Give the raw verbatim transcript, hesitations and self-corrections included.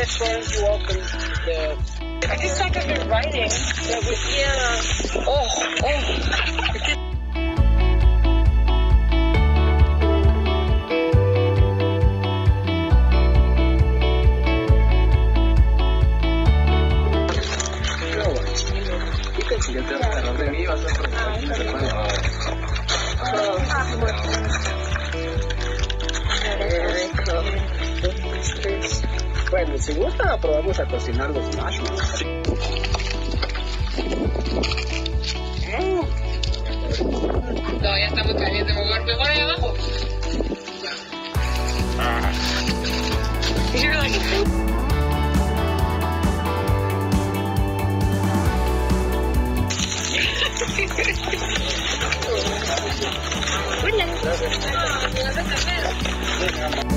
That's when you open the... I just like I've been writing. the yeah. Oh, oh. Bueno, si gusta, probamos a cocinar los marshmallows. No, ya está muy caliente, mejor, mejor ahí abajo. You're like, hola.